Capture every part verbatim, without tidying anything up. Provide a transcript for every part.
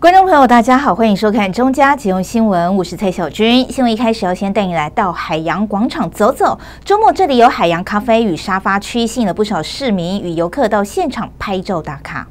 观众朋友，大家好，欢迎收看中嘉即用新闻，我是蔡小军。新闻一开始要先带你来到海洋广场走走。周末这里有海洋咖啡与沙发区，吸引了不少市民与游客到现场拍照打卡。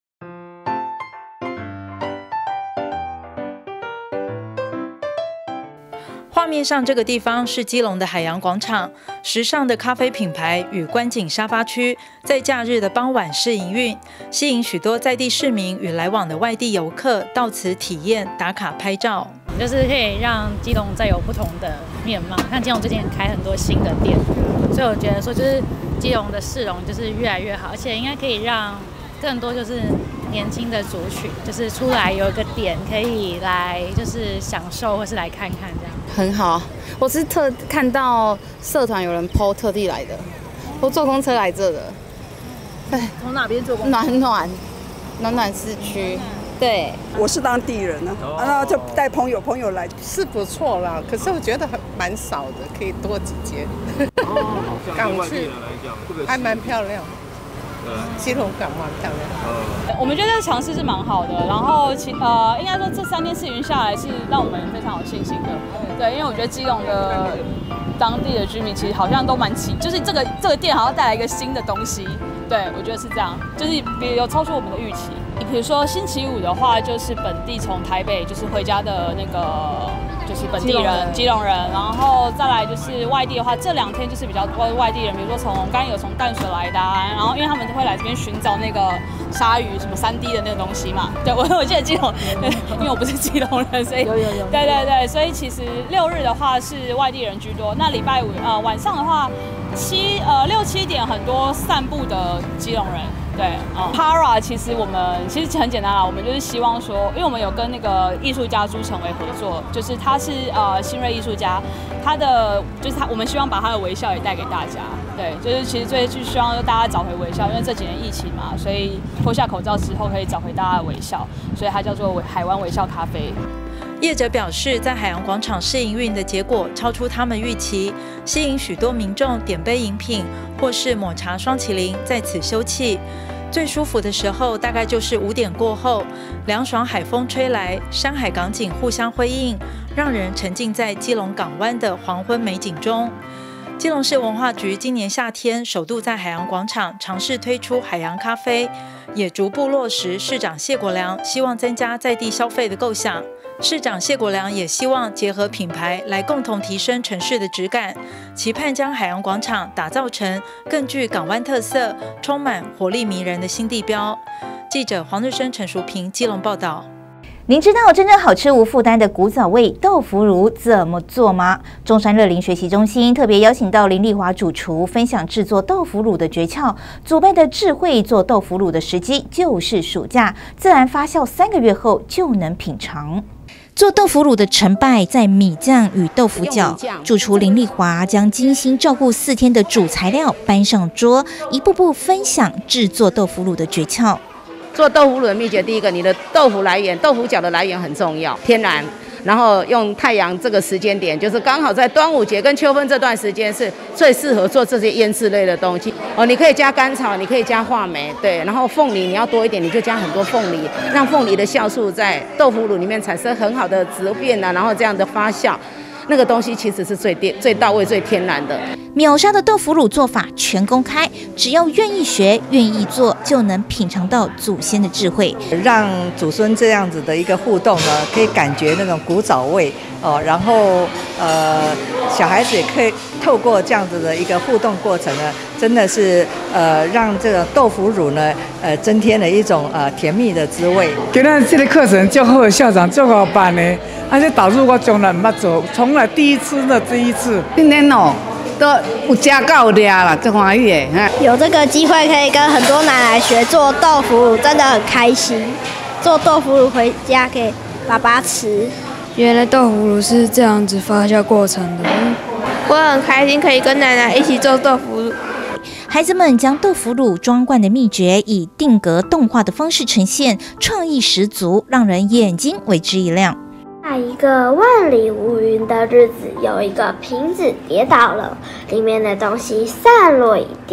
画面上这个地方是基隆的海洋广场，时尚的咖啡品牌与观景沙发区在假日的傍晚试营运，吸引许多在地市民与来往的外地游客到此体验打卡拍照， 就是可以让基隆再有不同的面貌。像基隆最近开很多新的店，所以我觉得说就是基隆的市容就是越来越好，而且应该可以让更多就是年轻的族群就是出来有一个点可以来就是享受或是来看看这样。 很好，我是特看到社团有人 po 特地来的，我坐公车来这的。 哎，从哪边坐公车？ 暖暖，暖暖市区。对， 我是当地人呢，哦、然后就带朋友朋友来， 是不错啦。可是我觉得很蛮少的，可以多几间。哦，港式还蛮漂亮。基隆港蛮漂亮， 我们觉得尝试是蛮好的，然后其呃应该说这三天试营下来是让我们非常有信心的，对，因为我觉得基隆的当地的居民其实好像都蛮期，就是这个这个店好像带来一个新的东西，对我觉得是这样，就是比有超出我们的预期。比如说星期五的话，就是本地从台北就是回家的那个。就是本地人、基隆人，然后再来就是外地的话，这两天就是比较多外地人，比如说从刚刚有从淡水来的、啊，然后因为他们会来这边寻找那个鲨鱼什么三 D 的那个东西嘛。对，我我记得基隆，因为我不是基隆人，所以有有有。 对对对，所以其实六日的话是外地人居多，那礼拜五呃晚上的话七呃六七点很多散步的基隆人。对，嗯 ，Para 其实我们其实很简单啦，我们就是希望说，因为我们有跟那个艺术家朱成伟合作，就是他是呃新锐艺术家，他的就是他，我们希望把他的微笑也带给大家。对，就是其实最就希望大家找回微笑，因为这几年疫情嘛，所以脱下口罩之后可以找回大家的微笑，所以它叫做海湾微笑咖啡。 业者表示，在海洋广场试营运的结果超出他们预期，吸引许多民众点杯饮品或是抹茶双麒麟在此休憩。最舒服的时候大概就是五点过后，凉爽海风吹来，山海港景互相辉映，让人沉浸在基隆港湾的黄昏美景中。基隆市文化局今年夏天首度在海洋广场尝试推出海洋咖啡，也逐步落实市长谢国良希望增加在地消费的构想。市长谢国良也希望结合品牌来共同提升城市的质感，期盼将海洋广场打造成更具港湾特色、充满活力迷人的新地标。记者黄日升、陈淑平基隆报道。 您知道真正好吃无负担的古早味豆腐乳怎么做吗？中山乐龄学习中心特别邀请到林丽华主厨分享制作豆腐乳的诀窍，祖辈的智慧。做豆腐乳的时机就是暑假，自然发酵三个月后就能品尝。做豆腐乳的成败在米酱与豆腐角，主厨林丽华将精心照顾四天的主材料搬上桌，一步步分享制作豆腐乳的诀窍。 做豆腐乳的秘诀，第一个，你的豆腐来源、豆腐角的来源很重要，天然。然后用太阳这个时间点，就是刚好在端午节跟秋分这段时间是最适合做这些腌制类的东西。哦，你可以加甘草，你可以加话梅，对。然后凤梨你要多一点，你就加很多凤梨，让凤梨的酵素在豆腐乳里面产生很好的质变啊，然后这样的发酵。那个东西其实是最最到位、最天然的。 秒杀的豆腐乳做法全公开，只要愿意学、愿意做，就能品尝到祖先的智慧。 让祖孙这样子的一个互动呢，可以感觉那种古早味哦。然后呃，小孩子也可以透过这样子的一个互动过程呢，真的是呃让这个豆腐乳呢，呃增添了一种呃甜蜜的滋味。 今天这个课程最好，校长最好办呢。而且导入我从来没做，从来第一次的第一次。 今天哦，都有加到俩了，最欢喜的。 有这个机会可以跟很多奶奶学做豆腐乳，真的很开心。做豆腐乳回家给爸爸吃。 原来豆腐乳是这样子发酵过程的。 我很开心可以跟奶奶一起做豆腐乳。 孩子们将豆腐乳装罐的秘诀以定格动画的方式呈现，创意十足，让人眼睛为之一亮。 在一个万里无云的日子，有一个瓶子跌倒了，里面的东西散落一地。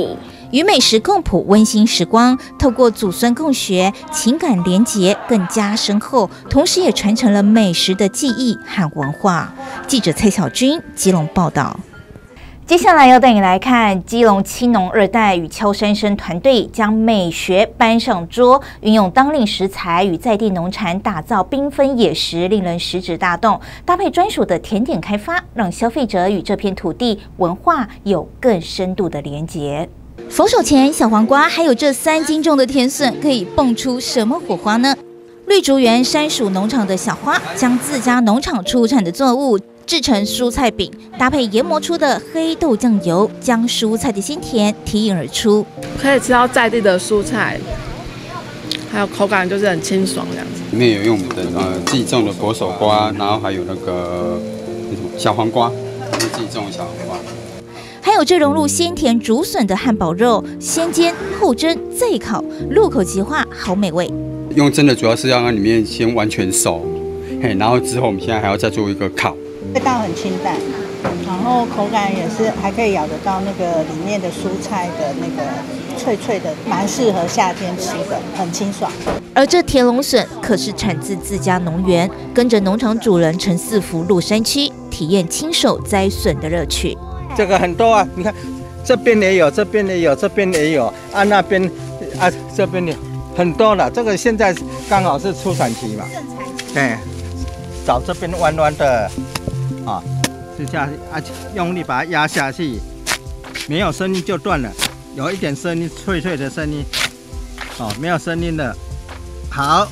与美食共谱温馨时光，透过祖孙共学，情感连结更加深厚，同时也传承了美食的记忆和文化。记者蔡小军基隆报道。接下来要带你来看基隆青农二代与敲山生团队将美学搬上桌，运用当令食材与在地农产打造缤纷野食，令人食指大动。搭配专属的甜点开发，让消费者与这片土地文化有更深度的连结。佛手钱、小黄瓜，还有这三斤重的甜笋，可以蹦出什么火花呢？绿竹园山属农场的小花，将自家农场出产的作物制成蔬菜饼，搭配研磨出的黑豆酱油，将蔬菜的鲜甜提引而出。 可以吃到在地的蔬菜，还有口感就是很清爽这样子。 里面有用我们的呃自己种的佛手瓜，然后还有那个那什么小黄瓜，自己种的小黄瓜。 还有这融入鲜甜竹笋的汉堡肉，先煎后蒸再烤，入口即化，好美味。 用蒸的主要是要让里面先完全熟，嘿，然后之后我们现在还要再做一个烤。 味道很清淡，然后口感也是还可以咬得到那个里面的蔬菜的那个脆脆的，蛮适合夏天吃的，很清爽。 而这田龙笋可是产自自家农园，跟着农场主人陈四福入山区，体验亲手摘笋的乐趣。 这个很多啊，你看这边也有，这边也有，这边也有啊，那边啊这边也很多了。这个现在刚好是出产期嘛，哎，找这边弯弯的。啊，就下去啊，用力把它压下去，没有声音就断了，有一点声音，脆脆的声音。哦，没有声音的，好，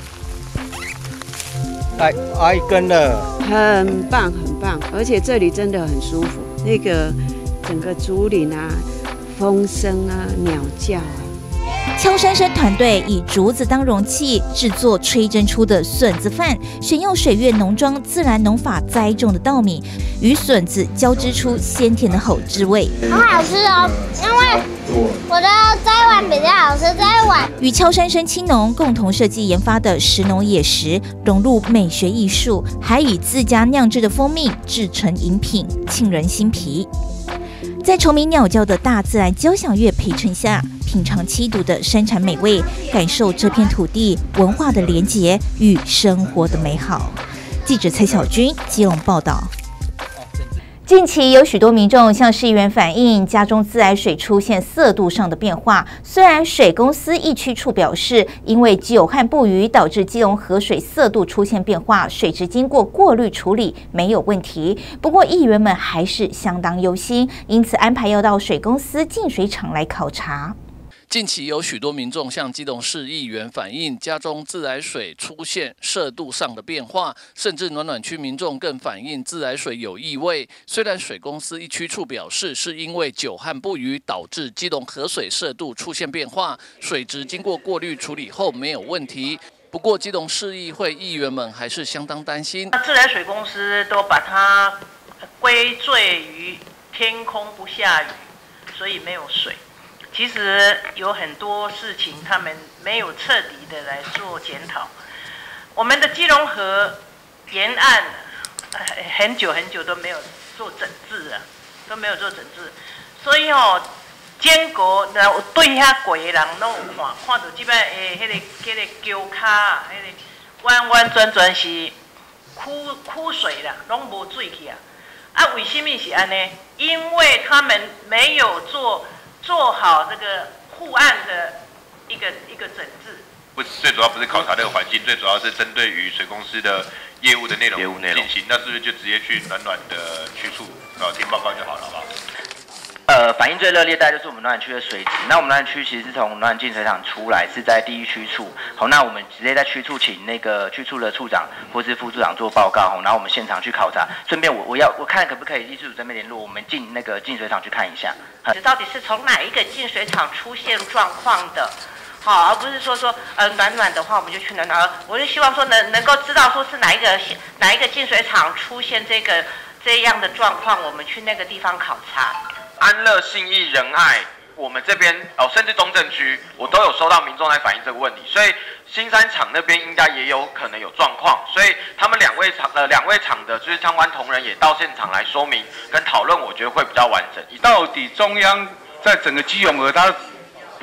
来挖一根了， 很棒很棒，而且这里真的很舒服，那个整个竹林啊，风声啊，鸟叫啊。 敲山生团队以竹子当容器制作吹蒸出的笋子饭，选用水月农庄自然农法栽种的稻米，与笋子交织出鲜甜的好滋味。 好好吃哦，因为我的摘完比较好吃，摘完。 与敲山生青农共同设计研发的食农野食，融入美学艺术，还以自家酿制的蜂蜜制成饮品，沁人心脾。在虫鸣鸟叫的大自然交响乐陪衬下，品尝七度的山产美味，感受这片土地文化的连结与生活的美好。记者蔡小军基隆报道。近期有许多民众向市议员反映，家中自来水出现色度上的变化。虽然水公司疫区处表示，因为久旱不雨导致基隆河水色度出现变化，水质经过过滤处理没有问题。不过议员们还是相当忧心，因此安排要到水公司净水厂来考察。 近期有许多民众向基隆市议员反映，家中自来水出现色度上的变化，甚至暖暖区民众更反映自来水有异味。虽然水公司一区处表示是因为久旱不雨导致基隆河水色度出现变化，水质经过过滤处理后没有问题。不过基隆市议会议员们还是相当担心， 自来水公司都把它归罪于天空不下雨，所以没有水。其实有很多事情他们没有彻底的来做检讨。我们的基隆河沿岸很久很久都没有做整治啊，都没有做整治，所以哦，建国然后对遐过的人拢有看，看到这摆诶，迄个迄个桥骹，迄个弯弯转转是枯枯水啦，拢无水去啊。啊，为什么是安尼？因为他们没有做。做好这个护岸的一个一个整治， 不最主要不是考察那个环境，最主要是针对于水公司的业务的内容进行。那是不是就直接去暖暖的区处啊听报告就好了，好不好？ 呃，反应最热烈大概就是我们暖暖区的水质。那我们暖暖区其实是从暖暖净水厂出来，是在第一区处。好，那我们直接在区处请那个区处的处长或是副处长做报告，然后我们现场去考察。顺便我我要我看可不可以地处这边联络，我们进那个净水厂去看一下。 到底是从哪一个净水厂出现状况的？好，而不是说说呃暖暖的话我们就去暖暖。我就希望说能能够知道说是哪一个哪一个净水厂出现这个这样的状况，我们去那个地方考察。 安乐、信义、仁爱，我们这边哦，甚至中正区，我都有收到民众来反映这个问题，所以新山厂那边应该也有可能有状况，所以他们两位厂呃两位厂的就是相关同仁也到现场来说明跟讨论，我觉得会比较完整。 到底中央在整个基隆河它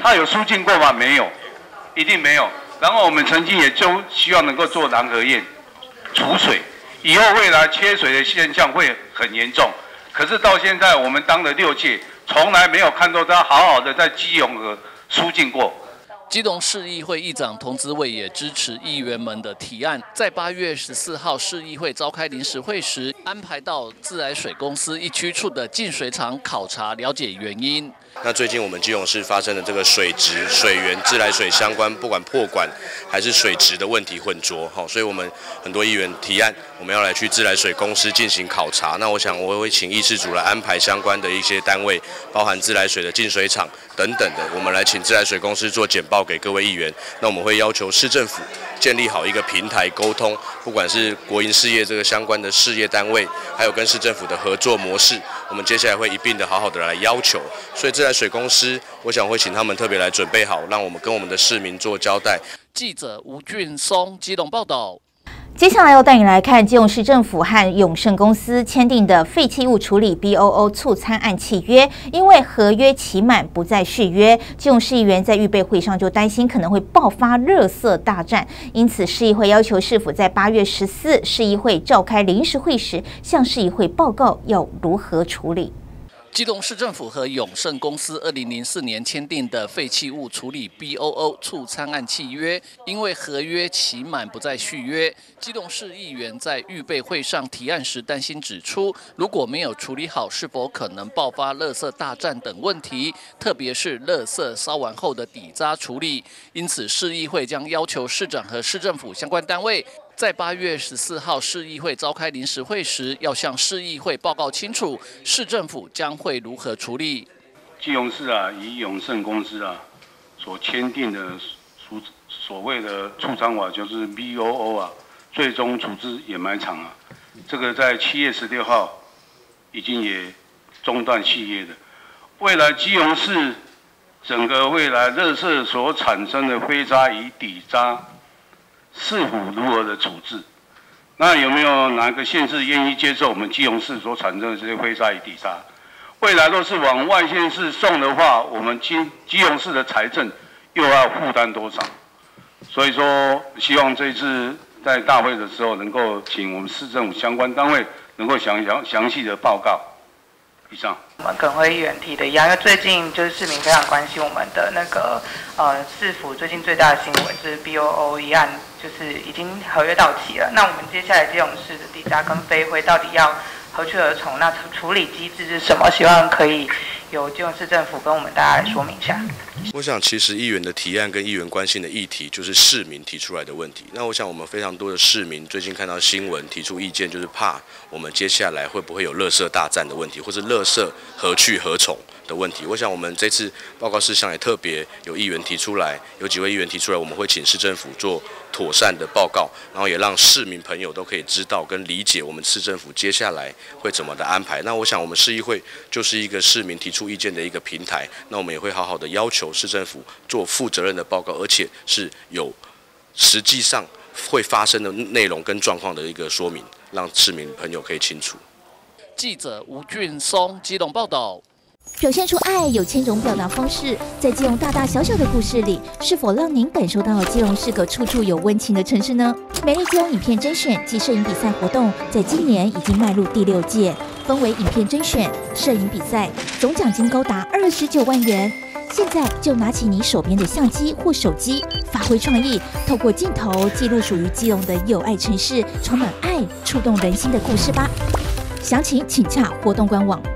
它有疏浚过吗？没有，一定没有。然后我们曾经也就希望能够做南河堰储水，以后未来缺水的现象会很严重。可是到现在我们当了六届，从来没有看到它好好的在基隆河疏浚过。 基隆市议会议长童子伟也支持议员们的提案，在八月十四号市议会召开临时会时，安排到自来水公司一区处的净水厂考察，了解原因。 那最近我们基隆市发生的这个水质、水源、自来水相关，不管破管还是水质的问题混浊，好，所以我们很多议员提案，我们要来去自来水公司进行考察。那我想我会请议事组来安排相关的一些单位，包含自来水的净水厂等等的，我们来请自来水公司做简报给各位议员。那我们会要求市政府建立好一个平台沟通，不管是国营事业这个相关的事业单位，还有跟市政府的合作模式，我们接下来会一并的好好的来要求。所以自来水公司，我想会请他们特别来准备好，让我们跟我们的市民做交代。 记者吴俊松基隆报道。 接下来要带你来看基隆市政府和永盛公司签订的废弃物处理 B O O 促参案契约，因为合约期满不再续约，基隆市议员在预备会上就担心可能会爆发垃圾大战，因此市议会要求市府在八月十四市议会召开临时会时，向市议会报告要如何处理。 基隆市政府和永盛公司二零零四年签订的废弃物处理 B O O 促参案契约，因为合约期满不再续约，基隆市议员在预备会上提案时担心指出，如果没有处理好，是否可能爆发垃圾大战等问题，特别是垃圾烧完后的底渣处理。因此，市议会将要求市长和市政府相关单位，在八月十四号市议会召开临时会时，要向市议会报告清楚，市政府将会如何处理。 基隆市啊，以永盛公司啊所签订的所所谓的促参法，就是 B O O 啊，最终处置掩埋场啊，这个在七月十六号已经也中断续约的。未来基隆市整个未来垃圾所产生的灰渣与底渣，是否如何的处置？那有没有哪个县市愿意接受我们基隆市所产生的这些灰渣与底渣？未来若是往外县市送的话，我们基基隆市的财政又要负担多少？所以说，希望这次在大会的时候，能够请我们市政府相关单位能够详详详细的报告。以上。 我们耿辉议员提的一样，因为最近就是市民非常关心我们的那个呃市府最近最大的新闻就是 B O O 一案，就是已经合约到期了。那我们接下来基隆市的底渣跟飞灰到底要何去何从？那处理机制是什么？希望可以由基隆市政府跟我们大家来说明一下。 我想，其实议员的提案跟议员关心的议题，就是市民提出来的问题。那我想，我们非常多的市民最近看到新闻提出意见，就是怕我们接下来会不会有垃圾大战的问题，或是垃圾何去何从的问题。我想，我们这次报告事项也特别有议员提出来，有几位议员提出来，我们会请市政府做妥善的报告，然后也让市民朋友都可以知道跟理解我们市政府接下来会怎么的安排。那我想，我们市议会就是一个市民提出意见的一个平台，那我们也会好好的要求市政府做负责任的报告，而且是有实际上会发生的内容跟状况的一个说明，让市民朋友可以清楚。 记者吴俊松基隆报道。 表现出爱有千种表达方式，在基隆大大小小的故事里，是否让您感受到基隆是个处处有温情的城市呢？美丽基隆影片甄选及摄影比赛活动，在今年已经迈入第六届，分为影片甄选、摄影比赛，总奖金高达二十九万元。现在就拿起你手边的相机或手机，发挥创意，透过镜头记录属于基隆的友爱城市，充满爱、触动人心的故事吧。详情请洽活动官网。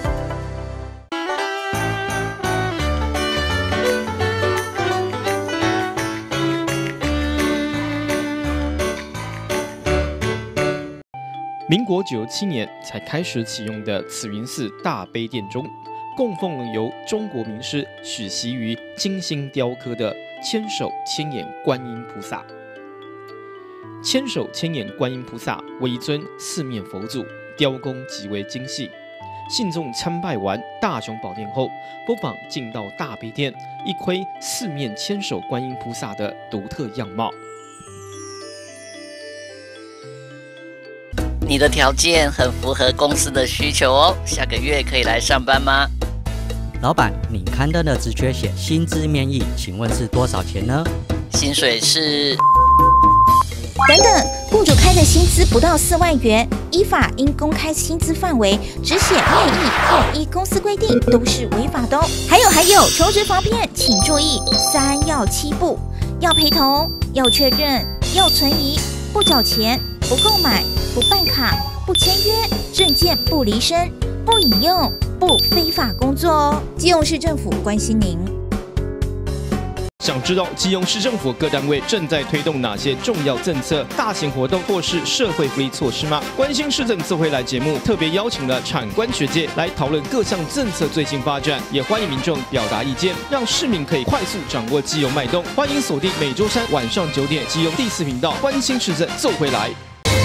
民国九十七年才开始启用的慈云寺大悲殿中，供奉了由中国名师许习于精心雕刻的千手千眼观音菩萨。千手千眼观音菩萨为一尊四面佛祖，雕工极为精细。信众参拜完大雄宝殿后，不妨进到大悲殿，一窥四面千手观音菩萨的独特样貌。 你的条件很符合公司的需求哦，下个月可以来上班吗？ 老板，你刊登的职缺写薪资面议，请问是多少钱呢？ 薪水是。 等等，雇主开的薪资不到四万元，依法应公开薪资范围，只写面议或依公司规定都是违法的哦。还有还有，求职防骗，请注意三要七不：要陪同，要确认，要存疑，不缴钱，不购买，不办卡，不签约，证件不离身，不引用，不非法工作哦。基隆市政府关心您。 想知道基隆市政府各单位正在推动哪些重要政策、大型活动或是社会福利措施吗？关心市政自回来节目特别邀请了产官学界来讨论各项政策最新发展，也欢迎民众表达意见，让市民可以快速掌握基隆脉动。欢迎锁定每周三晚上九点基隆第四频道，关心市政奏回来。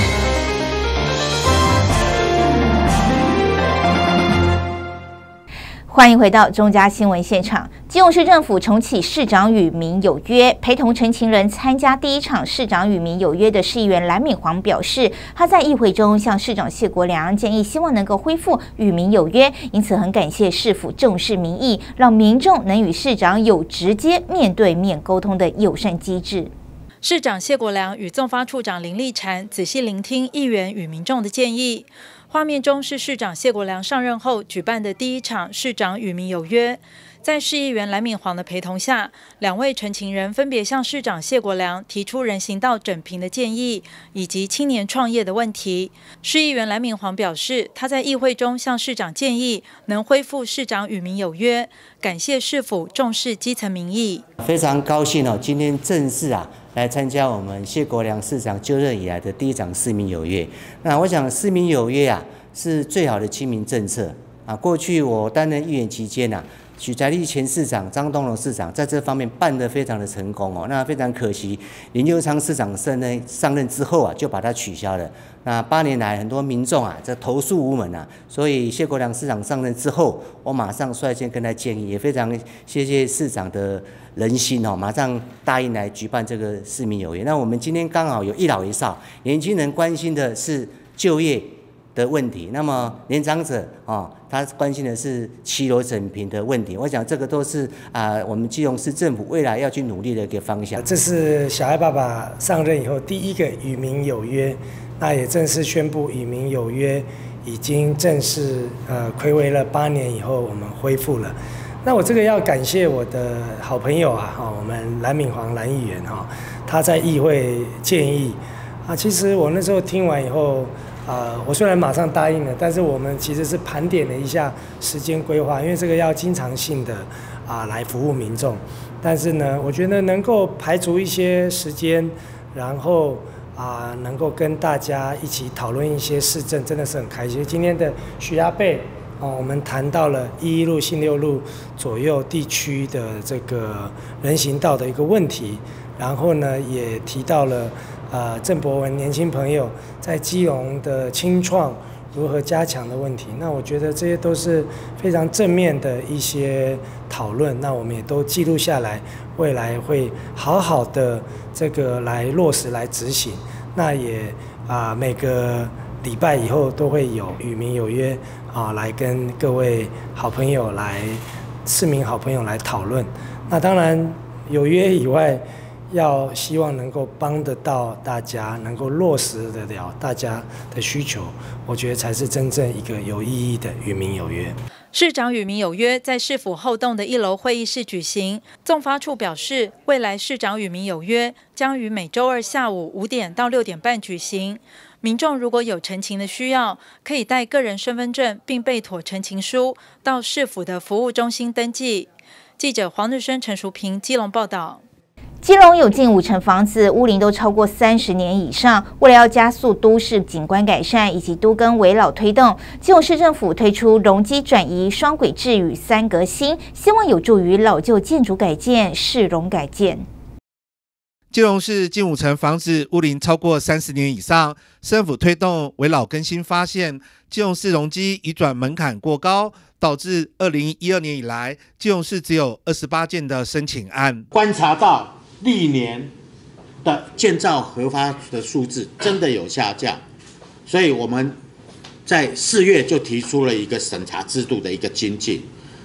欢迎回到中嘉新闻现场。基隆市政府重启市长与民有约，陪同陈情人参加第一场市长与民有约的市议员蓝敏煌表示，他在议会中向市长谢国良建议，希望能够恢复与民有约，因此很感谢市府重视民意，让民众能与市长有直接面对面沟通的友善机制。 市长谢国良与纵发处长林立婵仔细聆听议员与民众的建议。画面中是市长谢国良上任后举办的第一场市长与民有约，在市议员蓝敏煌的陪同下，两位陈情人分别向市长谢国良提出人行道整平的建议，以及青年创业的问题。市议员蓝敏煌表示，他在议会中向市长建议能恢复市长与民有约，感谢市府重视基层民意。 非常高兴哦，今天正式啊。来参加我们谢国良市长就任以来的第一场市民有约。那我想市民有约啊，是最好的亲民政策啊。过去我担任议员期间啊，许才立前市长、张东荣市长在这方面办得非常的成功哦。那非常可惜，林右昌市长上任上任之后啊，就把它取消了。那八年来，很多民众啊，这投诉无门啊，所以谢国良市长上任之后，我马上率先跟他建议，也非常谢谢市长的人心哦，马上答应来举办这个市民有约。那我们今天刚好有一老一少，年轻人关心的是就业的问题，那么年长者哦，他关心的是骑楼整平的问题。我想这个都是啊、呃，我们基隆市政府未来要去努力的一个方向。 这是小爱爸爸上任以后第一个与民有约。那也正式宣布与民有约，已经正式呃睽违了八年以后，我们恢复了。那我这个要感谢我的好朋友啊，哈，我们蓝敏煌蓝议员哈，他在议会建议啊，其实我那时候听完以后，啊、呃，我虽然马上答应了，但是我们其实是盘点了一下时间规划，因为这个要经常性的啊、呃、来服务民众。但是呢，我觉得能够排除一些时间，然后。啊，能够跟大家一起讨论一些市政，真的是很开心。今天的许阿贝，哦，我们谈到了一一路、信六路左右地区的这个人行道的一个问题，然后呢，也提到了呃郑博文年轻朋友在基隆的青创如何加强的问题。那我觉得这些都是非常正面的一些讨论，那我们也都记录下来，未来会好好的这个来落实来执行。那也啊、呃、每个礼拜以后都会有与民有约啊，来跟各位好朋友来市民好朋友来讨论。那当然有约以外，要希望能够帮得到大家，能够落实得了大家的需求，我觉得才是真正一个有意义的与民有约。 市长与民有约在市府后栋的一楼会议室举行。纵发处表示，未来市长与民有约将于每周二下午五点到六点半举行。民众如果有陈情的需要，可以带个人身份证并备妥陈情书到市府的服务中心登记。记者黄日升、陈淑平基隆报道。 基隆有近五成房子屋龄都超过三十年以上，为了要加速都市景观改善以及都更危老推动，基隆市政府推出容积转移、双轨制与三革新，希望有助于老旧建筑改建、市容改建。 基隆市近五成房子屋龄超过三十年以上，市政府推动危老更新，发现基隆市容积移转门槛过高，导致二零一二年以来，基隆市只有二十八件的申请案。 观察到历年的建造核发的数字真的有下降，所以我们在四月就提出了一个审查制度的一个精进。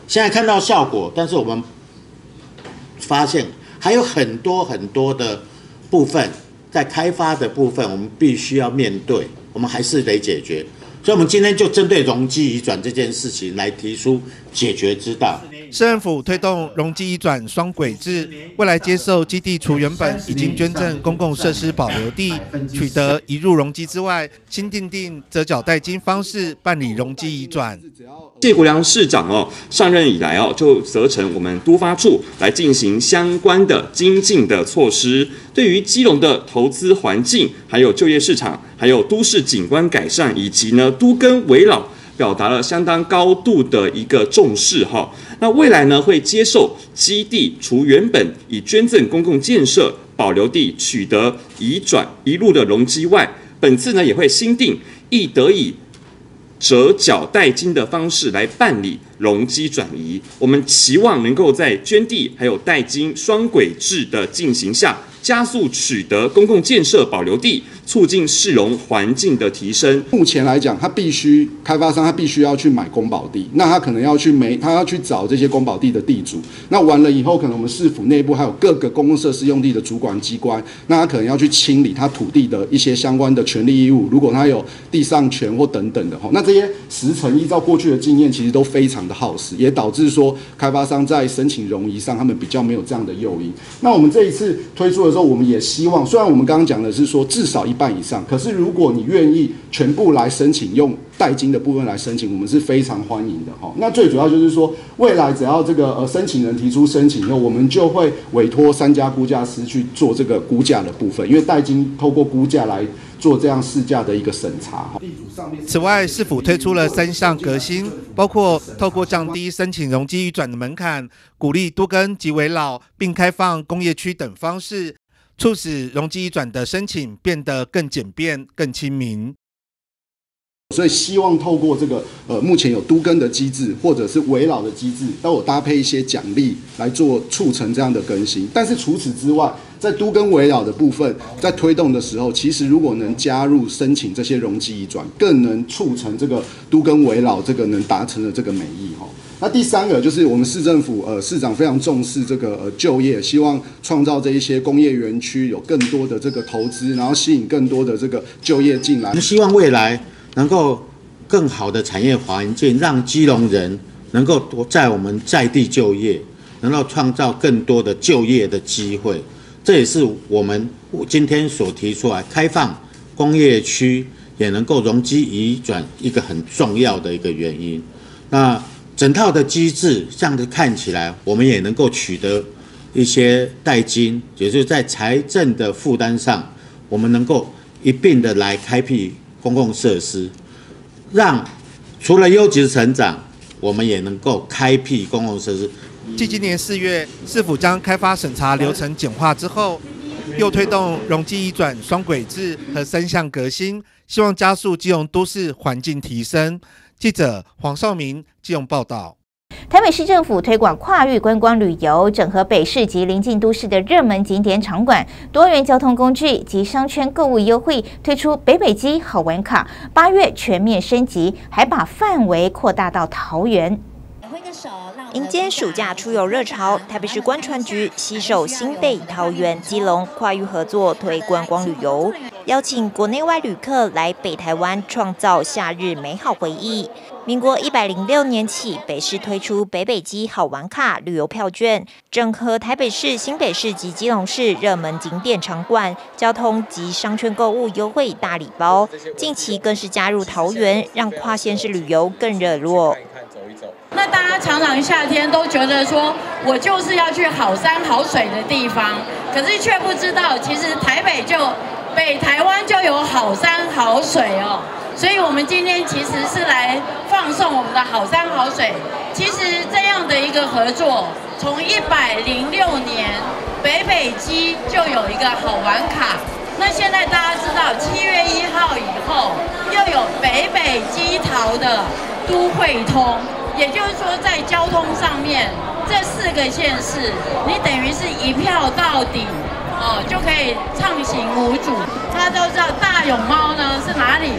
现在看到效果，但是我们发现还有很多很多的部分，在开发的部分，我们必须要面对，我们还是得解决。所以，我们今天就针对容积移转这件事情来提出解决之道。 市政府推动容积移转双轨制，未来接受基地除原本已经捐赠公共设施保留地取得移入容积之外，新订定折缴代金方式办理容积移转。 谢国良市长哦上任以来哦，就责成我们都发处来进行相关的精进的措施，对于基隆的投资环境、还有就业市场、还有都市景观改善，以及呢都更危老，表达了相当高度的一个重视哈。那未来呢会接受基地除原本以捐赠公共建设保留地取得移转移入的容积外，本次呢也会新定亦得以折缴代金的方式来办理容积转移。我们期望能够在捐地还有代金双轨制的进行下，加速取得公共建设保留地，促进市容环境的提升。 目前来讲，他必须开发商他必须要去买公保地，那他可能要去没他要去找这些公保地的地主。那完了以后，可能我们市府内部还有各个公共设施用地的主管机关，那他可能要去清理他土地的一些相关的权利义务。如果他有地上权或等等的，那这些时程依照过去的经验，其实都非常的耗时，也导致说开发商在申请容移上，他们比较没有这样的诱因。那我们这一次推出的时候，我们也希望，虽然我们刚刚讲的是说至少一半以上，可是如果你愿意全部来申请，用代金的部分来申请，我们是非常欢迎的哈。那最主要就是说，未来只要这个呃申请人提出申请以后，我们就会委托三家估价师去做这个估价的部分，因为代金透过估价来做这样市价的一个审查。 此外，市府推出了三项革新，包括透过降低申请容积移转的门槛，鼓励都更及危老，并开放工业区等方式，促使容积移转的申请变得更简便、更亲民。 所以希望透过这个呃，目前有都更的机制，或者是危老的机制，都有搭配一些奖励来做促成这样的更新。但是除此之外，在都更危老的部分，在推动的时候，其实如果能加入申请这些容积移转，更能促成这个都更危老这个能达成的这个美意哈。那第三个就是我们市政府呃市长非常重视这个呃就业，希望创造这一些工业园区有更多的这个投资，然后吸引更多的这个就业进来。 我们希望未来能够更好的产业环境，让基隆人能够在我们在地就业，能够创造更多的就业的机会。这也是我们今天所提出来开放工业区也能够容积移转一个很重要的一个原因。那整套的机制这样子看起来，我们也能够取得一些代金，也就是在财政的负担上，我们能够一并的来开辟公共设施，让除了优质成长，我们也能够开辟公共设施。 继今年四月，市府将开发审查流程简化之后，又推动容积移转双轨制和三项革新，希望加速基隆都市环境提升。记者黄少明基隆报道。 台北市政府推广跨域观光旅游，整合北市及邻近都市的热门景点场馆、多元交通工具及商圈购物优惠，推出北北基好玩卡，八月全面升级，还把范围扩大到桃园。 迎接暑假出游热潮，台北市观传局携手新北、桃园、基隆跨域合作推观光旅游，邀请国内外旅客来北台湾创造夏日美好回忆。民国一百零六年起，北市推出北北基好玩卡旅游票券，整合台北市、新北市及基隆市热门景点场馆、交通及商圈购物优惠大礼包。近期更是加入桃园，让跨县市旅游更热络。 那大家常常夏天都觉得说，我就是要去好山好水的地方，可是却不知道，其实台北就北台湾就有好山好水哦。所以我们今天其实是来放送我们的好山好水。其实这样的一个合作，从一百零六年北北基就有一个好玩卡。那现在大家知道，七月一号以后又有北北基桃的都会通。也就是说，在交通上面，这四个县市，你等于是一票到底，哦，就可以畅行无阻。大家都知道大勇猫呢是哪里？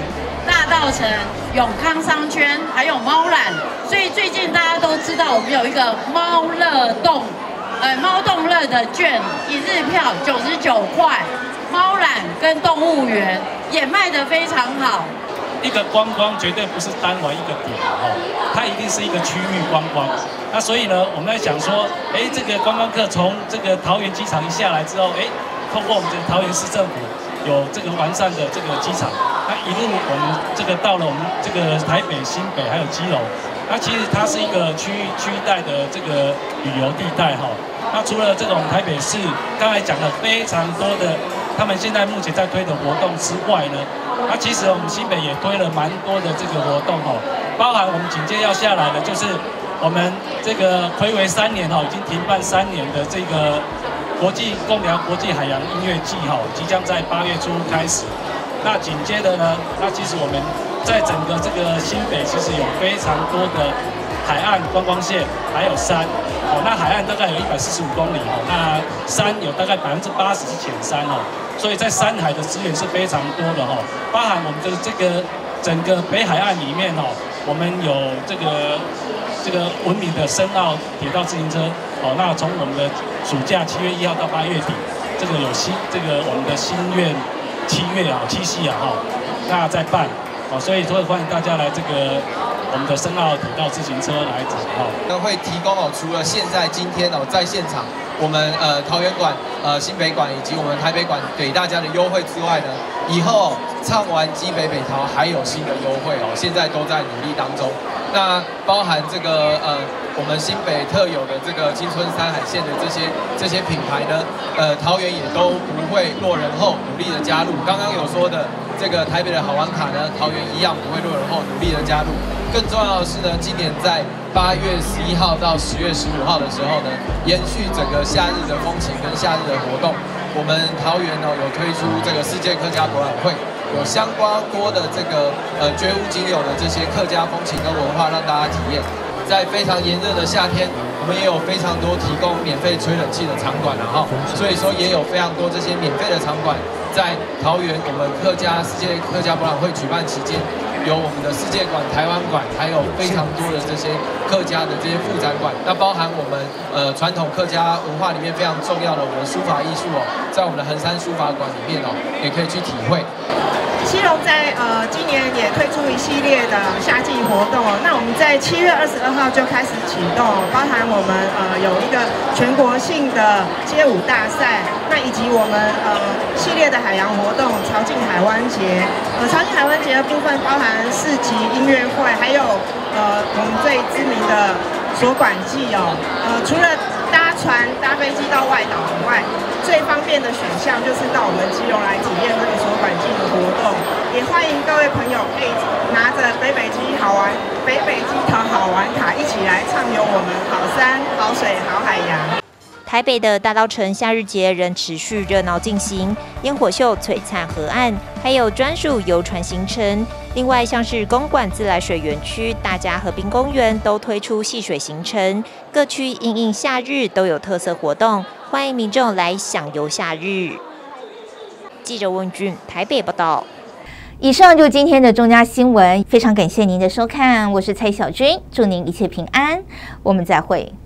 大稻埕、永康商圈，还有猫缆。所以最近大家都知道，我们有一个猫乐动，呃，猫动乐的券，一日票九十九块。猫缆跟动物园也卖得非常好。 一个观光绝对不是单玩一个点哦，它一定是一个区域观光。那所以呢，我们在想说，哎，这个观光客从这个桃园机场一下来之后，哎，通过我们这个桃园市政府有这个完善的这个机场，那一路我们这个到了我们这个台北、新北还有基隆，那其实它是一个区域区带的这个旅游地带哈。那除了这种台北市刚才讲了非常多的。他们现在目前在推的活动之外呢，那其实我们新北也推了蛮多的这个活动哦，包含我们紧接要下来的就是我们这个睽违三年哦，已经停办三年的这个国际贡寮国际海洋音乐季哈，即将在八月初开始。那紧接着呢，那其实我们在整个这个新北其实有非常多的海岸观光线，还有山。哦，那海岸大概有一百四十五公里哦，那山有大概百分之八十是浅山哦，所以在山海的资源是非常多的哦，包含我们的这个整个北海岸里面哦，我们有这个这个闻名的深澳铁道自行车哦，那从我们的暑假七月一号到八月底，这个有新这个我们的新月七月啊七夕啊哈，那在办哦，所以所以欢迎大家来这个。我们的深澳铁道自行车来走哈， 那会提供哦，除了现在今天哦在现场，我们呃桃园馆、呃新北馆以及我们台北馆给大家的优惠之外呢，以后、哦、唱完基北北桃还有新的优惠哦，现在都在努力当中。那包含这个呃我们新北特有的这个青春山海线的这些这些品牌呢，呃桃园也都不会落人后，努力的加入。刚刚有说的这个台北的好玩卡呢，桃园一样不会落人后，努力的加入。更重要的是呢，今年在八月十一号到十月十五号的时候呢，延续整个夏日的风情跟夏日的活动，我们桃园呢有推出这个世界客家博览会，有相关多的这个呃绝无仅有的这些客家风情跟文化让大家体验。在非常炎热的夏天，我们也有非常多提供免费吹冷气的场馆了哈，所以说也有非常多这些免费的场馆在桃园我们客家世界客家博览会举办期间。有我们的世界馆、台湾馆，还有非常多的这些客家的这些副展馆，那包含我们呃传统客家文化里面非常重要的我们的书法艺术哦，在我们的衡山书法馆里面哦，也可以去体会。 基隆在呃今年也推出一系列的夏季活动哦，那我们在七月二十二号就开始启动，包含我们呃有一个全国性的街舞大赛，那以及我们呃系列的海洋活动潮境海湾节，呃潮境海湾节的部分包含市集音乐会，还有呃我们最知名的所管季哦，呃除了搭船搭飞机到外岛以外，最方便的选项就是到我们基隆来体验这个所管季的活动，也欢迎各位朋友可以拿着北北基好玩北北基桃好玩卡一起来畅游我们好山好水好海洋。 台北的大稻埕夏日节仍持续热闹进行，烟火秀璀璨河岸，还有专属游船行程。另外，像是公馆自来水园区、大家河滨公园都推出戏水行程，各区因应夏日都有特色活动，欢迎民众来享游夏日。记者温俊台北报道。 以上就是今天的中嘉新闻，非常感谢您的收看，我是蔡小军，祝您一切平安，我们再会。